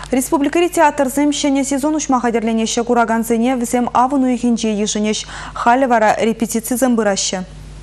Республикари театр земщене сезон ушма хадерленеше кураганзене візем авыну ехенже еженеш халі вара репетиции зембыраще.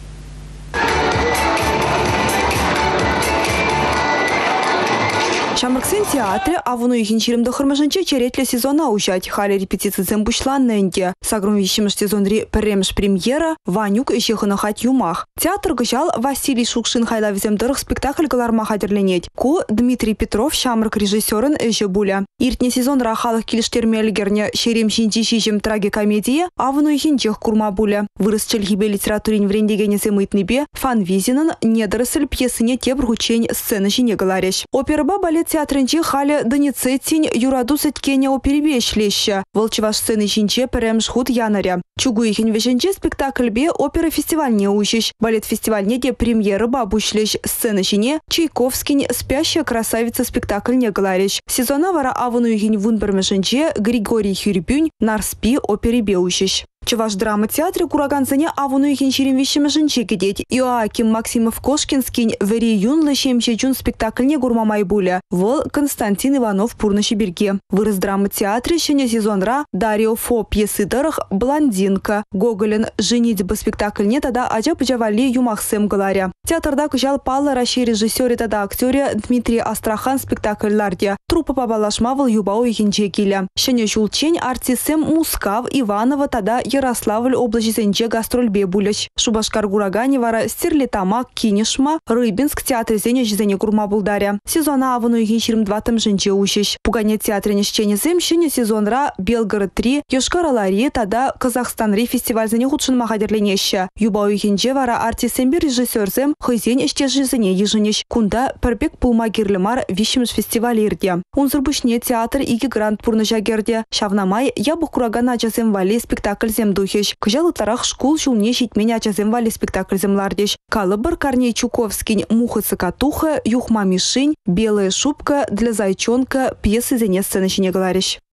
Шамрыксен театре авыну ехенчиримді хырмашынче черетлі сезона ужать халі репетиции зембушланненде. Сагрум вещимыш сезонри премш премьера Ванюк ешехына хат юмах. Театр гыжал Василий Шукшин хайла віземдырых спектакль галарма хадерленет. Ку Дмитрий Петров шамрык режиссерын эже буля. Иртне сезон рахалых килиштермелгерне шерем шинчи-шижем трагикомедия авыну ехенчех курма буля. Вырыс чельхибе литературин врендегене земытныбе фанвизинын недорысль пьесыне тебргучень сцены жіне галареш. Оперба балет театрынче халі дыницеттин юраду сеткене оперебе шлеща. Волчеваш сцены жінче премшхут янаря. Чугу ехен вешенче спектакльбе опера фестивальне ущищ. Балет фестивальне де премьера бабушлещ. Сцены жіне Чайковскин «Спящая красавица» спектакль не галареш. Сезона вара авыну ехен вунбермешенче Григорий Хюрбюнь нарспи оперебе ущищ. Чуваш драма театре кураганзене авуну ехенчирим вещемешенче кедеть. Иоаким Максимов Кошкинскин вери юн лещемче чун спектакль не гурмамай буля. Вол Константин Иванов пурныши берге. Вырос драма театре щене сезонра Дарио Фо пьесы дырых «Блондинка». Гоголин «Женитьба» спектакль не тогда ажа пожавали юмахсем галаря. Театрда кыжал пала раши режиссере тогда актере Дмитрий Астрахан спектакль лардия. Трупа побалашмавал юбау ехенче киля. Щене шулчень артисем Мускав Иванова тогда Ярославль облачизенче гастрольбе буляч. Шубашкар гурагани вара Стерлитамак Кинешма Рыбинск театр зене жизене курма булдаря. Сезона авыну ехенчирим 2 женче ущищ. Пугане театре нещене земщене сезонра Белгород 3 Йошкар-Олари тогда Казахстан-ри фестиваль зене худшин махадерленеща. Юбау ехенче вара артисембе режиссерзем хызен иште жизене еженещ. Кунда пербек пулма гирлемар вишимш фестивалерде. Унзырбышне театр иги грант пурныжа герде. Шавнамай ябух курагана часем вали спектакль земдухищ. Кыжал тарах школ шулне щитменя часем вали спектакль землардещ. Калыбыр Корней Чуковскин «Муха-цокотуха», «Юхма Мишень», «Белая шубка» для зайчонка пьесы зене сцены щене галарещ.